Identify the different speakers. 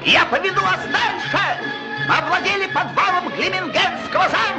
Speaker 1: Я поведу вас дальше. Мы овладели подвалом Глимингенского замка.